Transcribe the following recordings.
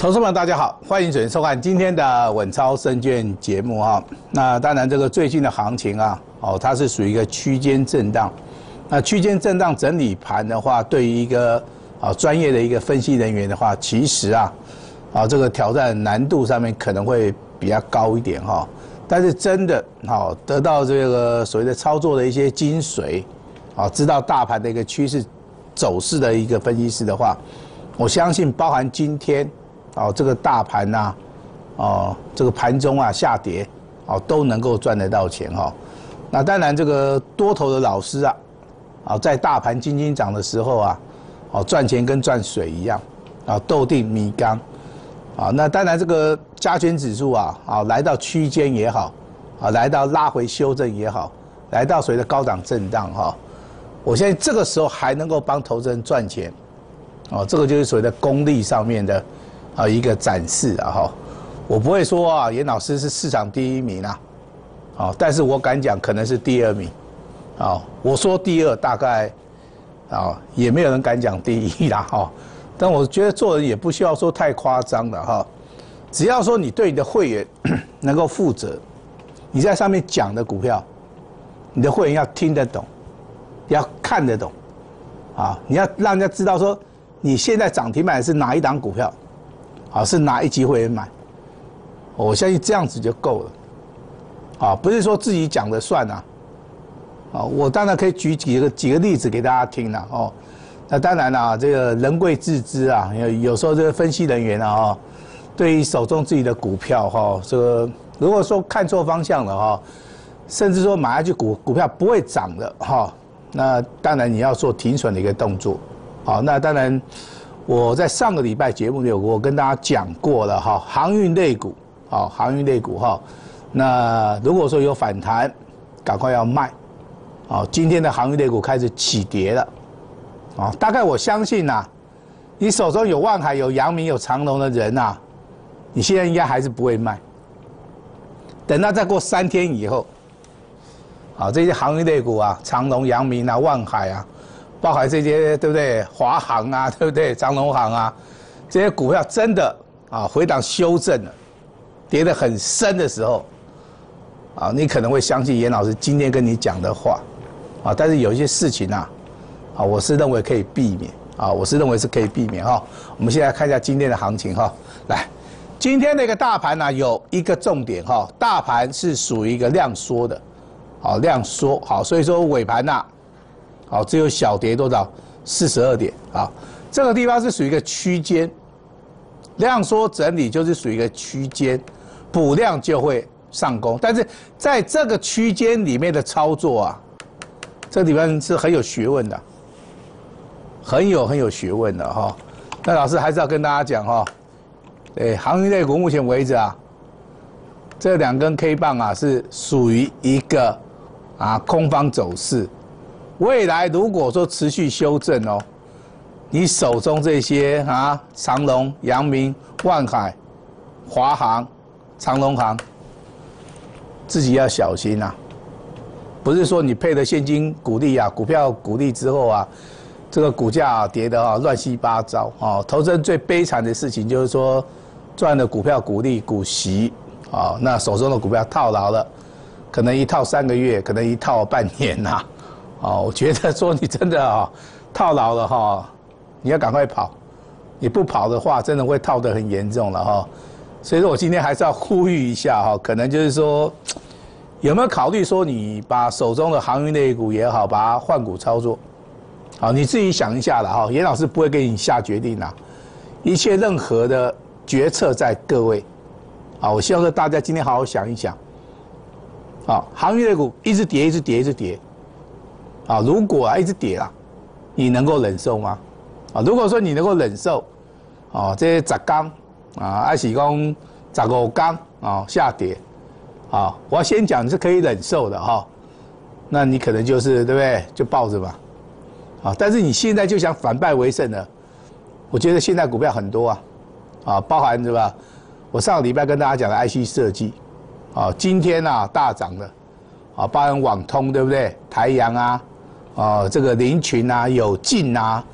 投资们大家好，欢迎准时收看今天的稳操胜券节目啊。那当然，这个最近的行情啊，它是属于一个区间震荡。那区间震荡整理盘的话，对于一个专业的一个分析人员的话，其实这个挑战难度上面可能会比较高一点哈。但是真的得到这个所谓的操作的一些精髓，知道大盘的一个趋势走势的一个分析师的话，我相信包含今天这个大盘呐，这个盘中下跌，都能够赚得到钱哈。那当然，这个多头的老师在大盘轻轻涨的时候赚钱跟赚水一样斗定米缸那当然，这个加权指数来到区间也好来到拉回修正也好，来到所谓的高档震荡我相信这个时候还能够帮投资人赚钱这个就是所谓的功力上面的一个展示我不会说严老师是市场第一名但是我敢讲可能是第二名我说第二大概也没有人敢讲第一啦但我觉得做人也不需要说太夸张了只要说你对你的会员能够负责，你在上面讲的股票，你的会员要听得懂，要看得懂你要让人家知道说你现在涨停板是哪一档股票是哪一级会员买，我相信这样子就够了不是说自己讲的算我当然可以举几个例子给大家听那当然这个人贵自知有时候这个分析人员对于手中自己的股票这个如果说看错方向了甚至说买下去股票不会涨的那当然你要做停损的一个动作那当然我在上个礼拜节目里我跟大家讲过了航运类股航运类股那如果说有反弹赶快要卖今天的航运类股开始起跌了大概我相信你手中有万海有阳明有长荣的人你现在应该还是不会卖，等到再过3天以后这些航运类股长荣阳明万海包含这些对不对？华航对不对？长荣航这些股票真的回档修正了，跌得很深的时候你可能会相信严老师今天跟你讲的话但是有一些事情我是认为可以避免我是认为是可以避免我们现在看一下今天的行情来，今天的一个大盘有一个重点大盘是属于一个量缩的量缩所以说尾盘只有小跌多少42点这个地方是属于一个区间，量缩整理就是属于一个区间，补量就会上攻，但是在这个区间里面的操作这个地方是很有学问的，很有学问的那老师还是要跟大家讲航运类股目前为止这2根 K 棒是属于一个空方走势。未来如果说持续修正你手中这些长荣、阳明、万海、华航、长荣航，自己要小心不是说你配的现金股利股票股利之后这个股价跌得乱七八糟投资人最悲惨的事情就是说赚了股票股利股息那手中的股票套牢了，可能一套3个月，可能一套半年我觉得说你真的套牢了你要赶快跑，你不跑的话真的会套得很严重了所以说我今天还是要呼吁一下可能就是说有没有考虑说你把手中的航运类股也好把它换股操作你自己想一下了严老师不会给你下决定一切任何的决策在各位我希望说大家今天好好想一想航运类股一直跌一直跌一直跌如果一直跌你能够忍受吗如果说你能够忍受这些10天还是说15天下跌我要先讲你是可以忍受的那你可能就是对不对就抱着吧但是你现在就想反败为胜了，我觉得现在股票很多包含对吧？我上个礼拜跟大家讲的 IC 设计今天大涨的包含网通对不对？台阳这个林群友进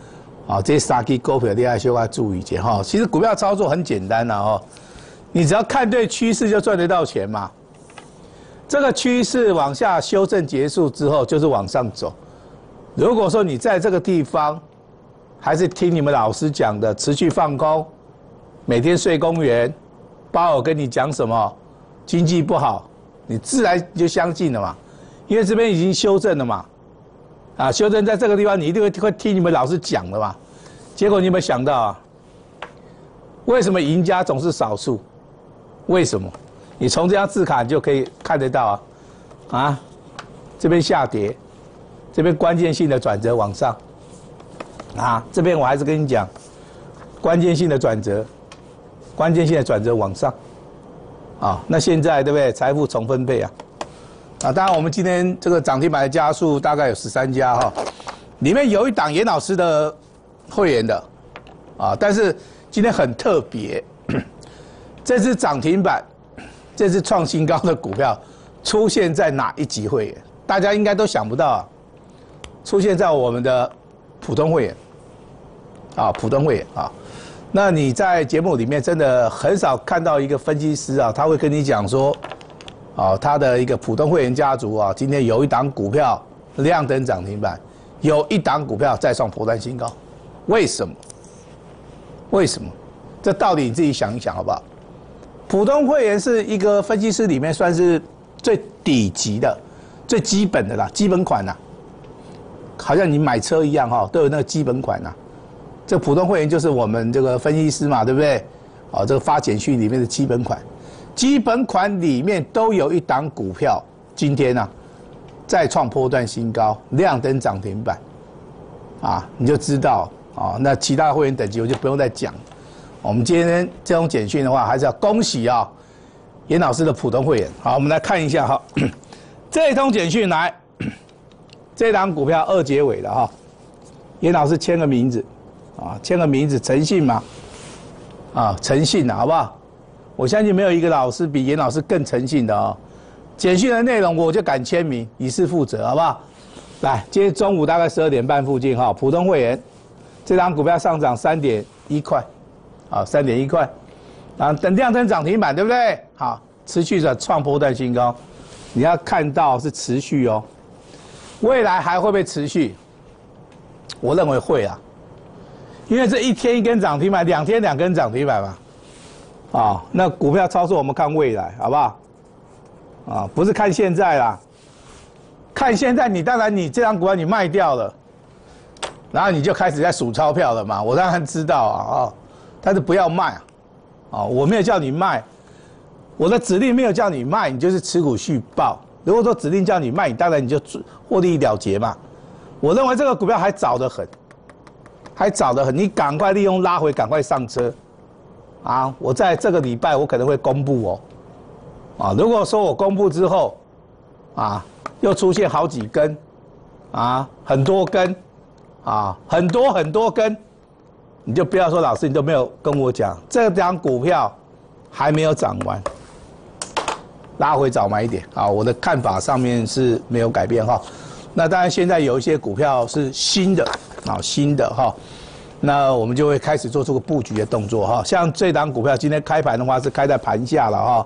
啊，这三支股票你要小可注意一下哈。其实股票操作很简单啦哦，你只要看对趋势就赚得到钱嘛。这个趋势往下修正结束之后，就是往上走。如果说你在这个地方，还是听你们老师讲的，持续放空，每天睡公园，鲍尔跟你讲什么，经济不好，你自然就相信了嘛。因为这边已经修正了嘛，啊，修正在这个地方，你一定会听你们老师讲的嘛。结果你有没有想到啊？为什么赢家总是少数？为什么？你从这张字卡就可以看得到啊，这边下跌，这边关键性的转折往上，啊，这边我还是跟你讲，关键性的转折，关键性的转折往上，啊，那现在对不对？财富重分配啊，啊，当然我们今天这个涨停板的家数大概有13家哈，里面有一档严老师的会员的，啊，但是今天很特别，这次涨停板。这次创新高的股票出现在哪一级会员？大家应该都想不到啊，出现在我们的普通会员，啊，普通会员啊。那你在节目里面真的很少看到一个分析师啊，他会跟你讲说，啊，他的一个普通会员家族啊，今天有一档股票亮灯涨停板，有一档股票再创波段新高，为什么？为什么？这道理你自己想一想好不好？普通会员是一个分析师里面算是最底级的、最基本的啦，基本款啦，好像你买车一样哈，都有那个基本款啦。这普通会员就是我们这个分析师嘛，对不对？哦，这个发简讯里面的基本款，基本款里面都有一档股票，今天啊再创波段新高，亮灯涨停板，啊，你就知道啊，那其他会员等级我就不用再讲。我们今天这种简讯的话，还是要恭喜啊，严老师的普通会员。好，我们来看一下哈，这一通简讯来，这档股票2结尾的哈，严老师签个名字，啊，签个名字，诚信嘛，啊，诚信的好不好？我相信没有一个老师比严老师更诚信的啊。简讯的内容我就敢签名，以示负责，好不好？来，今天中午大概12点半附近哈，普通会员，这档股票上涨3.1块。啊，3.1块，啊，等亮灯涨停板，对不对？好，持续的创波段新高，你要看到是持续哦，未来还会不会持续？我认为会啊，因为这一天一根涨停板，2天2根涨停板嘛，啊，那股票操作我们看未来，好不好？啊，不是看现在啦，看现在你当然你这张股票你卖掉了，然后你就开始在数钞票了嘛，我当然知道啊，哦。但是不要卖啊！哦，我没有叫你卖，我的指令没有叫你卖，你就是持股续报。如果说指令叫你卖，你当然你就获利了结嘛。我认为这个股票还早得很，还早得很，你赶快利用拉回，赶快上车啊！我在这个礼拜我可能会公布哦，啊，如果说我公布之后，啊，又出现好几根，啊，很多根，啊，很多根。你就不要说老师，你都没有跟我讲，这张股票还没有涨完，拉回早买一点啊！我的看法上面是没有改变哈。那当然，现在有一些股票是新的啊，新的哈，那我们就会开始做出个布局的动作哈。像这档股票今天开盘的话是开在盘下了哈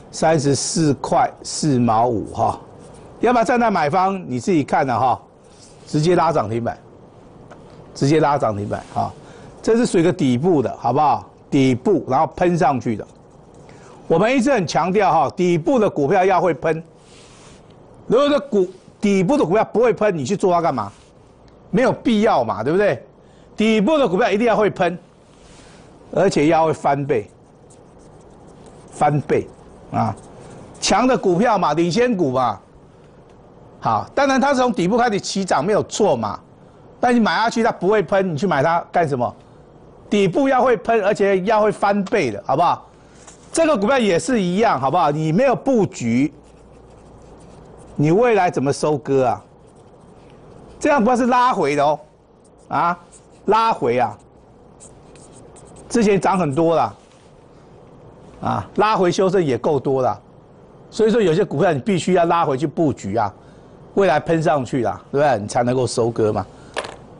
，34块4毛5哈，要不要站在买方？你自己看了哈，直接拉涨停板，直接拉涨停板哈。这是属于一个底部的，好不好？底部，然后喷上去的。我们一直很强调哈，底部的股票要会喷。如果说底部的股票不会喷，你去做它干嘛？没有必要嘛，对不对？底部的股票一定要会喷，而且要会翻倍，翻倍啊！强的股票嘛，领先股嘛。好，当然它是从底部开始起涨没有错嘛，但你买下去它不会喷，你去买它干什么？底部要会喷，而且要会翻倍的，好不好？这个股票也是一样，好不好？你没有布局，你未来怎么收割啊？这样股票是拉回的哦，啊，拉回啊，之前涨很多啦，啊，拉回修正也够多啦，所以说有些股票你必须要拉回去布局啊，未来喷上去啦，对不对？你才能够收割嘛。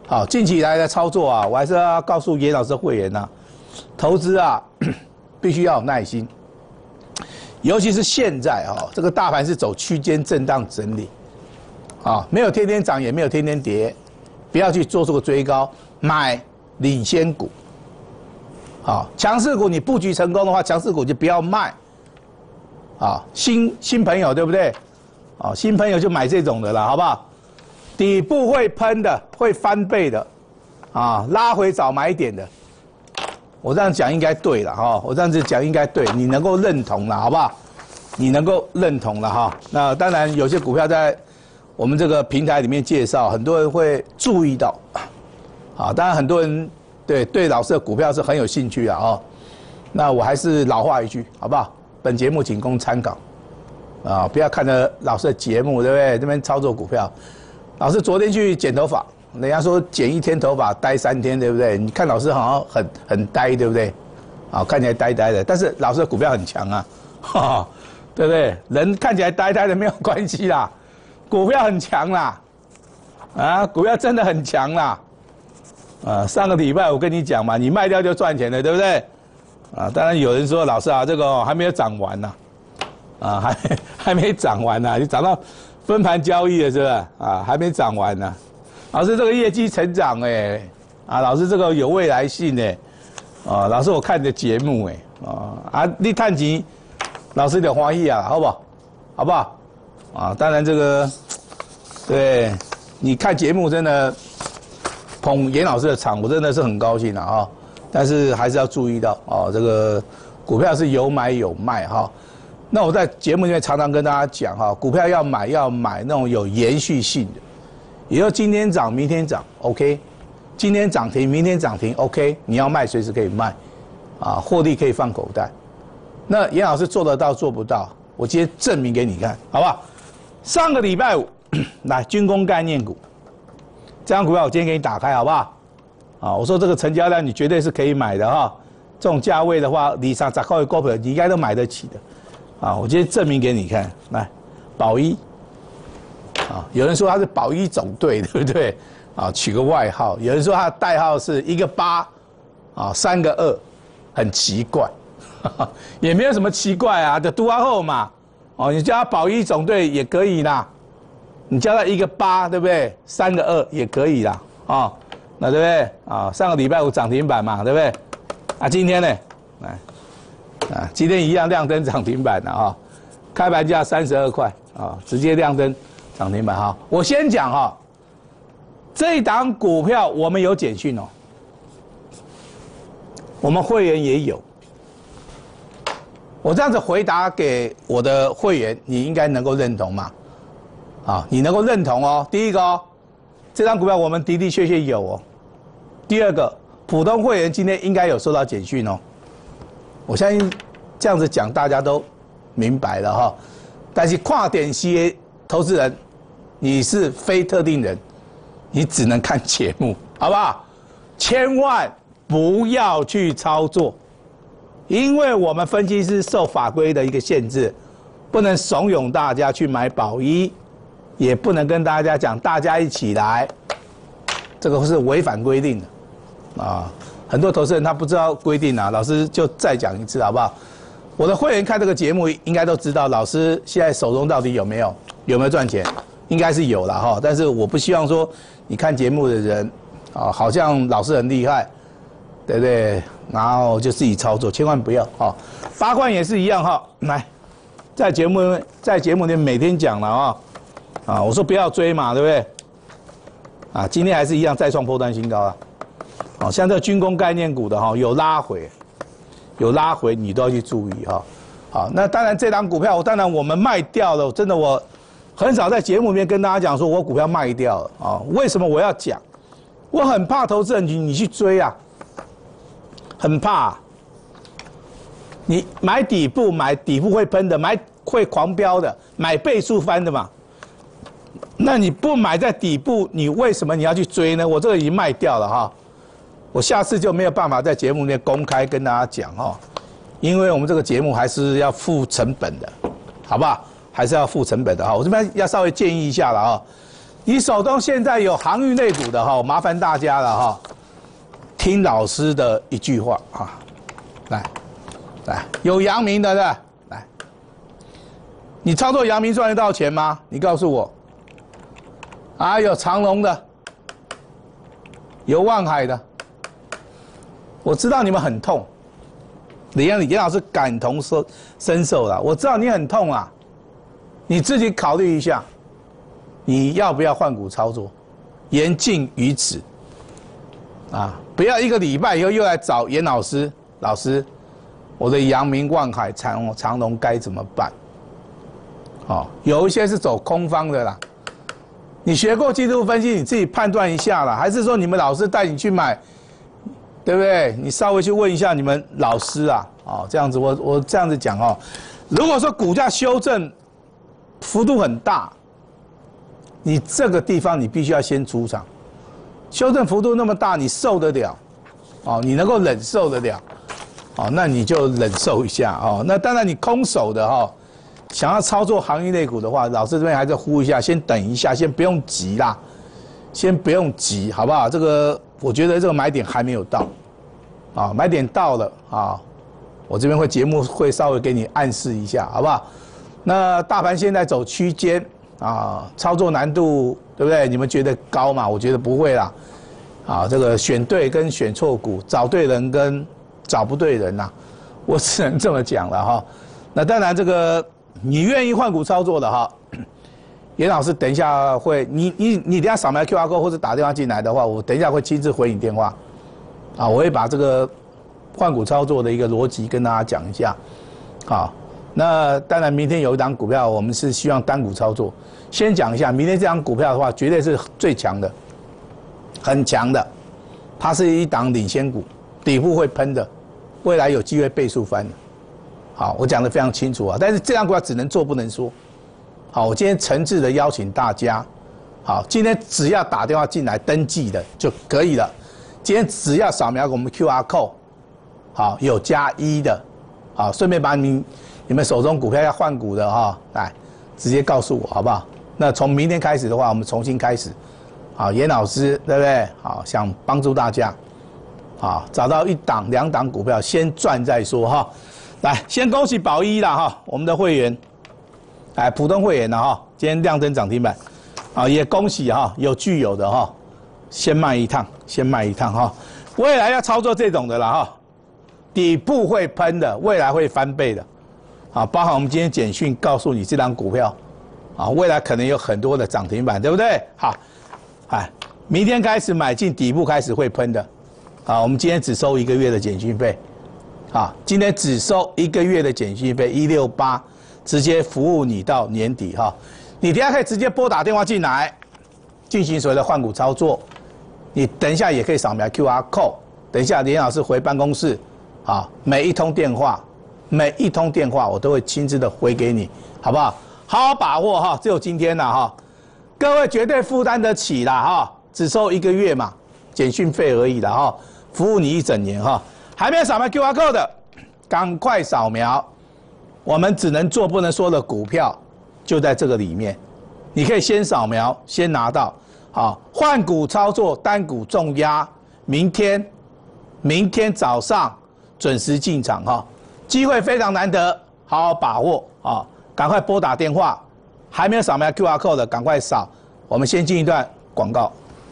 好，近期来的操作啊，我还是要告诉严老师的会员呐，投资啊，必须要有耐心，尤其是现在啊，这个大盘是走区间震荡整理，啊，没有天天涨，也没有天天跌，不要去做这个追高，买领先股，好，强势股你布局成功的话，强势股就不要卖，啊，新朋友对不对？啊，新朋友就买这种的啦，好不好？底部会喷的，会翻倍的，啊，拉回早买点的，我这样讲应该对了哈，我这样子讲应该对，你能够认同了，好不好？你能够认同了哈。那当然有些股票在我们这个平台里面介绍，很多人会注意到，啊，当然很多人对老师的股票是很有兴趣啊，哦，那我还是老话一句，好不好？本节目仅供参考，啊，不要看着老师的节目，对不对？这边操作股票，老师昨天去剪头发，人家说剪1天头发待3天，对不对？你看老师好像很呆，对不对？啊，看起来呆呆的，但是老师的股票很强啊，哈哈，对不对？人看起来呆呆的没有关系啦，股票很强啦，啊，股票真的很强啦，啊，上个礼拜我跟你讲嘛，你卖掉就赚钱了，对不对？啊，当然有人说老师啊，这个还没有涨完呢，啊，还没涨完呢，你涨到分盘交易了是不是？啊，还没涨完呢。老师这个业绩成长哎，啊，老师这个有未来性哎，啊，老师我看你的节目哎，啊，你看钱，老师有点欢喜啊，好不好？好不好？啊，当然这个，对，你看节目真的捧严老师的场，我真的是很高兴啊。但是还是要注意到哦，这个股票是有买有卖哈。那我在节目里面常常跟大家讲哈，股票要买那种有延续性的，也就今天涨明天涨 ，OK， 今天涨停明天涨停 ，OK， 你要卖随时可以卖，啊，获利可以放口袋。那严老师做得到做不到？我今天证明给你看，好不好？上个礼拜五，来军工概念股，这张股票我今天给你打开，好不好？啊，我说这个成交量你绝对是可以买的哈，这种价位的话，你上10块的股票你应该都买得起的，啊，我今天证明给你看，来，宝一，啊，有人说他是宝一总队，对不对？啊，取个外号，有人说他的代号是1个8，啊，3个2，很奇怪，也没有什么奇怪啊，就读完后嘛，哦，你叫他宝一总队也可以啦，你叫他1个8，对不对？3个2也可以啦，啊。那对不对啊？上个礼拜五涨停板嘛，对不对？啊，今天呢，来，啊，今天一样亮灯涨停板的啊，开盘价32块啊，直接亮灯涨停板哈。我先讲哈，这一档股票我们有简讯哦，我们会员也有。我这样子回答给我的会员，你应该能够认同嘛？啊，你能够认同哦。第一个哦，这张股票我们的的确确有哦。第二个，普通会员今天应该有收到简讯哦。我相信这样子讲大家都明白了哈。但是跨点息的投资人，你是非特定人，你只能看节目，好不好？千万不要去操作，因为我们分析师受法规的一个限制，不能怂恿大家去买宝一，也不能跟大家讲大家一起来，这个是违反规定的。啊，很多投资人他不知道规定啊，老师就再讲一次好不好？我的会员看这个节目应该都知道，老师现在手中到底有没有赚钱，应该是有了哈。但是我不希望说你看节目的人啊，好像老师很厉害，对不对？然后就自己操作，千万不要哈。8冠也是一样哈，来，在节目里面每天讲了啊，我说不要追嘛，对不对？啊，今天还是一样再创波段新高啊。好，像这军工概念股的哈，有拉回，你都要去注意哈。好，那当然这档股票，我们卖掉了，真的我很少在节目里面跟大家讲说我股票卖掉了啊。为什么我要讲？我很怕投资人你去追啊，很怕啊。你买底部会喷的，买会狂飙的，买倍数翻的嘛。那你不买在底部，你为什么你要去追呢？我这个已经卖掉了哈。我下次就没有办法在节目里面公开跟大家讲哈，因为我们这个节目还是要付成本的，好不好？还是要付成本的哈。我这边要稍微建议一下了哈， 你手中现在有航运类股的哈，麻烦大家了哈，听老师的一句话啊，来，有阳明的来，你操作阳明赚得到钱吗？你告诉我。啊，有长荣的，有万海的，我知道你们很痛，严老师感同身受了，我知道你很痛啊，你自己考虑一下，你要不要换股操作？言尽于此，啊，不要1个礼拜以后又来找严老师，老师，我的阳明、万海、长荣该怎么办？哦，有一些是走空方的啦。你学过技术分析，你自己判断一下啦，还是说你们老师带你去买，对不对？你稍微去问一下你们老师啊，哦，这样子我这样子讲哦，如果说股价修正幅度很大，你这个地方你必须要先出场，修正幅度那么大，你受得了，哦，你能够忍受得了，哦，那你就忍受一下哦。那当然你空手的哈。想要操作航运类股的话，老师这边还是呼一下，先等一下，先不用急啦，先不用急，好不好？这个我觉得这个买点还没有到，啊，买点到了啊，我这边节目会稍微给你暗示一下，好不好？那大盘现在走区间啊，操作难度对不对？你们觉得高吗？我觉得不会啦，啊，这个选对跟选错股，找对人跟找不对人呐，我只能这么讲了哈。那当然这个。你愿意换股操作的哈，严老师等一下会，你等一下扫描 QR code 或者打电话进来的话，我等一下会亲自回你电话，啊，我会把这个换股操作的一个逻辑跟大家讲一下，好，那当然明天有一档股票，我们是希望单股操作，先讲一下，明天这档股票的话，绝对是最强的，很强的，它是一档领先股，底部会喷的，未来有机会倍数翻的。好，我讲得非常清楚啊，但是这张股票只能做不能说。好，我今天诚挚的邀请大家，好，今天只要打电话进来登记的就可以了。今天只要扫描我们 QR code， 好，有+1的，好，顺便把你们手中股票要换股的哈，来直接告诉我好不好？那从明天开始的话，我们重新开始。好，严老师对不对？好，想帮助大家，好，找到1档、2档股票，先赚再说哈。来，先恭喜宝一啦哈，我们的会员，哎，普通会员了哈，今天亮灯涨停板，啊，也恭喜哈，有具有的哈，先卖一趟哈，未来要操作这种的啦哈，底部会喷的，未来会翻倍的，啊，包含我们今天简讯告诉你这张股票，啊，未来可能有很多的涨停板，对不对？好，哎，明天开始买进底部开始会喷的，啊，我们今天只收1个月的简讯费。好，今天只收1个月的简讯费168，直接服务你到年底哈。你等一下可以直接拨打电话进来，进行所谓的换股操作。你等一下也可以扫描 QR code， 等一下连老师回办公室，好，每一通电话我都会亲自的回给你，好不好？好好把握哈，只有今天啦哈，各位绝对负担得起啦哈，只收1个月嘛，简讯费而已啦哈，服务你1整年哈。还没有扫描 QR code 的，赶快扫描。我们只能做不能说的股票，就在这个里面。你可以先扫描，先拿到。好，换股操作，单股重压，明天早上准时进场哈，机会非常难得，好好把握啊！赶快拨打电话。还没有扫描 QR code 的，赶快扫。我们先进一段广告。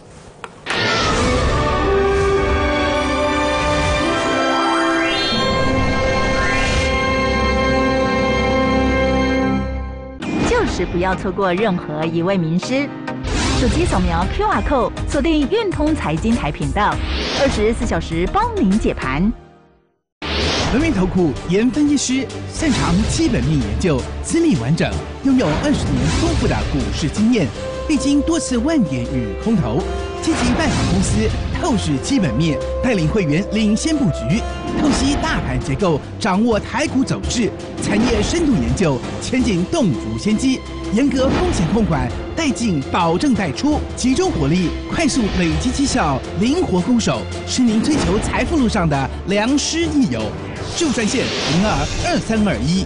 就是不要错过任何一位名师。手机扫描 QR code， 锁定运通财经台频道，24小时帮您解盘。 轮源投顾严分析师，擅长基本面研究，资历完整，拥有20年丰富的股市经验，历经多次万点与空头，积极拜访公司，透视基本面，带领会员领先布局，透析大盘结构，掌握台股走势，产业深度研究，前景洞烛先机，严格风险控管，带进保证带出，集中火力，快速累积绩效，灵活攻守，是您追求财富路上的良师益友。就专线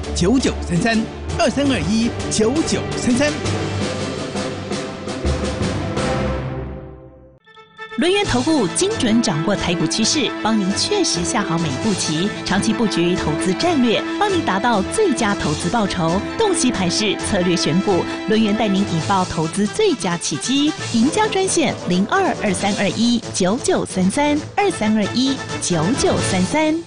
02-2321-9933，2321-9933。 轮源投顾精准掌握台股趋势，帮您确实下好每一步棋，长期布局投资战略，帮您达到最佳投资报酬。洞悉盘势，策略选股，轮源带您引爆投资最佳契机。赢家专线022321993323219933。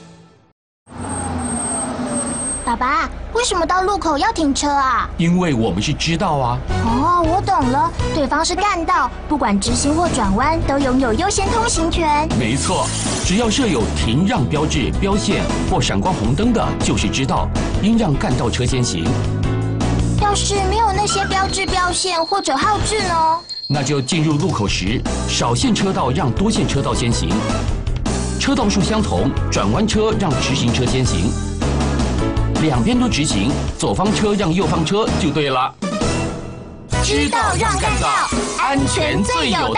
爸爸，为什么到路口要停车啊？ 因为我们是知道啊。 哦，我懂了，对方是干道，不管直行或转弯都拥有优先通行权。 没错，只要设有停让标志、标线或闪光红灯的，就是知道，应让干道车先行。 要是没有那些标志、标线或者号志呢？ 那就进入路口时，少线车道让多线车道先行，车道数相同，转弯车让直行车先行。两边都直行，左方车让右方车就对了。 知道让干道，安全最有道。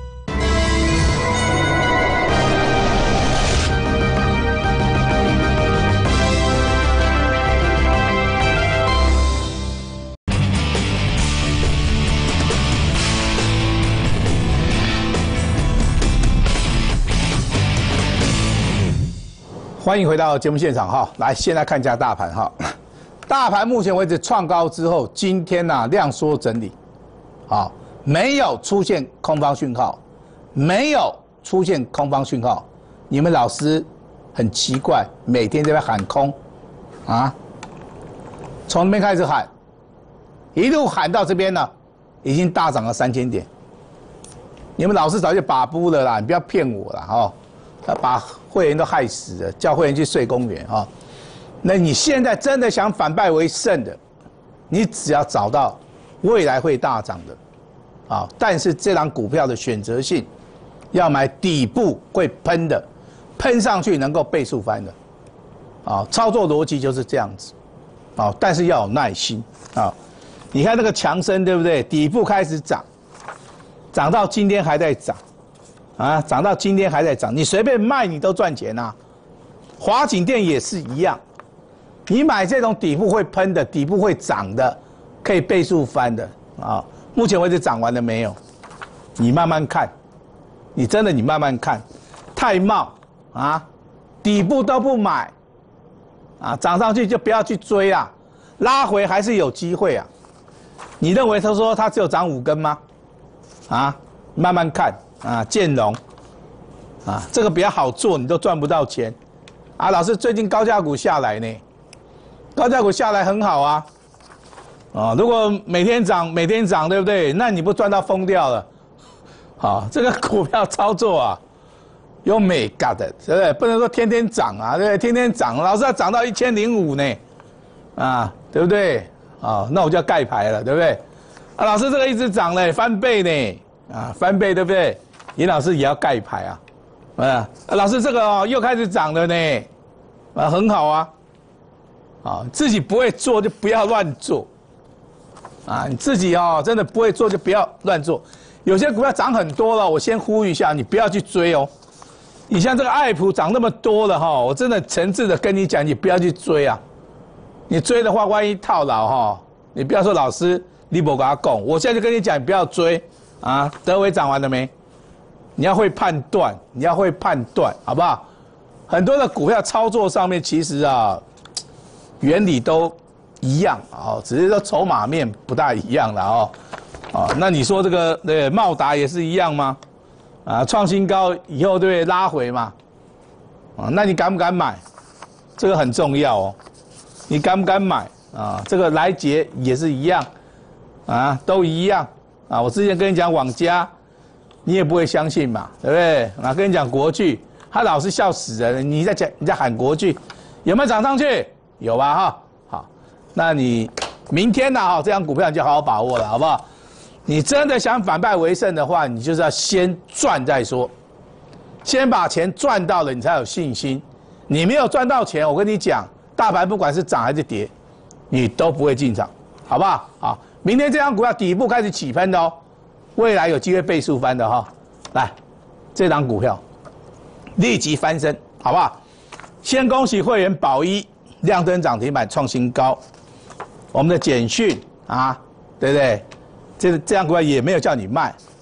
欢迎回到节目现场哈，来先来看一下大盘哈。大盘目前为止创高之后，今天量缩整理，啊，没有出现空方讯号，没有出现空方讯号。你们老师很奇怪，每天都在喊空，啊，从那边开始喊，一路喊到这边呢，已经大涨了3000点。你们老师早就把布了啦，你不要骗我啦哈。他把会员都害死了，叫会员去睡公园啊！那你现在真的想反败为胜的，你只要找到未来会大涨的，啊！但是这档股票的选择性，要买底部会喷的，喷上去能够倍数翻的，啊！操作逻辑就是这样子，啊！但是要有耐心啊！你看那个强生对不对？底部开始涨，涨到今天还在涨。啊，涨到今天还在涨，你随便卖你都赚钱啊！华景电也是一样，你买这种底部会喷的、底部会涨的，可以倍数翻的啊！目前为止涨完了没有？你慢慢看，你真的你慢慢看，泰茂啊，底部都不买，啊，涨上去就不要去追啦，拉回还是有机会啊！你认为他说他只有涨5根吗？啊，慢慢看。啊，建融，啊，这个比较好做，你都赚不到钱，啊，老师最近高价股下来呢，高价股下来很好啊，啊，如果每天涨，对不对？那你不赚到疯掉了，好，这个股票操作啊，有美感的，对不对？不能说天天涨啊，对不对？天天涨，老师要涨到1005呢，啊，对不对？啊，那我就要盖牌了，对不对？啊，老师这个一直涨嘞，翻倍呢，啊，翻倍，对不对？严老师也要盖牌啊，老师这个又开始涨了呢，啊，很好啊，啊，自己不会做就不要乱做，啊，你自己真的不会做就不要乱做。有些股票涨很多了，我先呼吁一下，你不要去追哦。你像这个爱普涨那么多了我真的诚挚的跟你讲，你不要去追啊。你追的话，万一套牢你不要说老师你不给他讲，我现在就跟你讲，你不要追啊。德微涨完了没？你要会判断，好不好？很多的股票操作上面其实原理都一样只是说筹码面不大一样了那你说这个茂达也是一样吗？啊，创新高以后对不对拉回嘛？啊，那你敢不敢买？这个很重要你敢不敢买啊？这个来捷也是一样啊，都一样啊。我之前跟你讲网家。你也不会相信嘛，对不对？啊，跟你讲国巨，他老是笑死人。你在喊国巨，有没有涨上去？有吧？好，那你明天这张股票你就好好把握了，好不好？你真的想反败为胜的话，你就是要先赚再说，先把钱赚到了，你才有信心。你没有赚到钱，我跟你讲，大盘不管是涨还是跌，你都不会进场，好不好？好，明天这张股票底部开始起喷的未来有机会倍数翻的来，这档股票立即翻身，好不好？先恭喜会员宝一亮灯涨停板创新高，我们的简讯对不对？这张股票也没有叫你卖，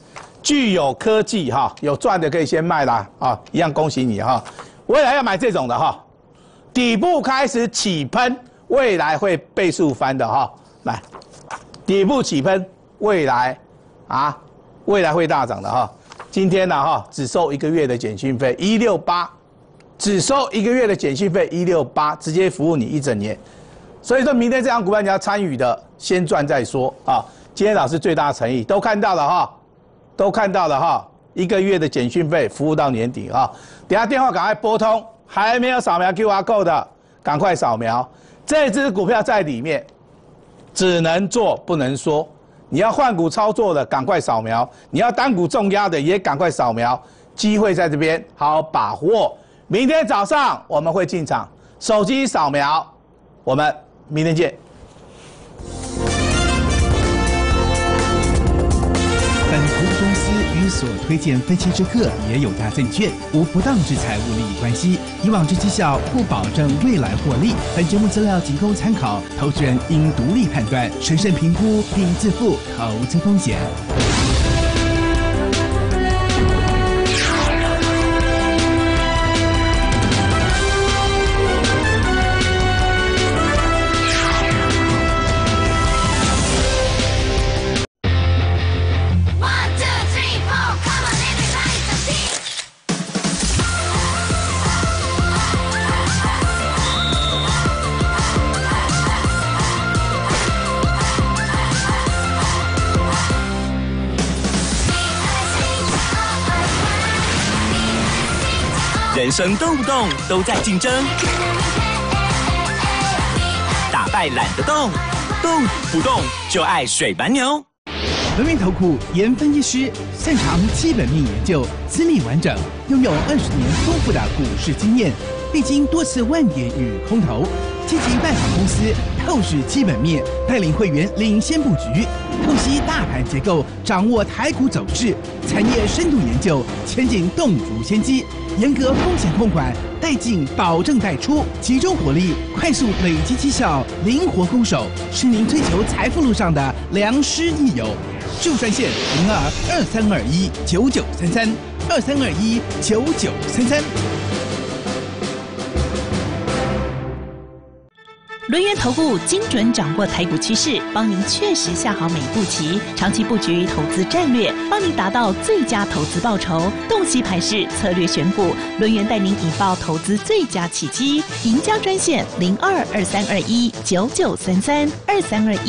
具有科技哈，有赚的可以先卖啦啊，一样恭喜你哈。未来要买这种的哈，底部开始起喷，未来会倍数翻的哈。来，底部起喷，未来会大涨的哈。今天呢哈，只收1个月的简讯费168，只收1个月的简讯费168，直接服务你1整年。所以说明天这张股票你要参与的，先赚再说啊。今天老师最大的诚意都看到了哈。都看到了哈，1个月的简讯费服务到年底哈。等下电话赶快拨通，还没有扫描 QR code 的，赶快扫描。这支股票在里面，只能做不能说。你要换股操作的，赶快扫描；你要单股重压的，也赶快扫描。机会在这边，好好把握。明天早上我们会进场，手机扫描。我们明天见。 本投资公司与所推荐分期之客也有大证券，无不当之财务利益关系。以往之绩效不保证未来获利。本节目资料仅供参考，投资人应独立判断、审慎评估，并自负投资风险。 人生动不动都在竞争，打败懒得动，动不动就爱水蛮牛。 轮源投顾研分析师，擅长基本面研究，资历完整，拥有20年丰富的股市经验，历经多次万点与空头，积极拜访公司，透视基本面，带领会员领先布局，透析大盘结构，掌握台股走势，产业深度研究，前景洞烛先机，严格风险控管，带进保证带出，集中火力，快速累积绩效，灵活攻守，是您追求财富路上的良师益友。置入专线02-2321-9933，2321-9933。 轮源投顾精准掌握台股趋势，帮您确实下好每一步棋，长期布局投资战略，帮您达到最佳投资报酬。洞悉盘势，策略选股，轮源带您引爆投资最佳契机。赢家专线02-2321-9933，2321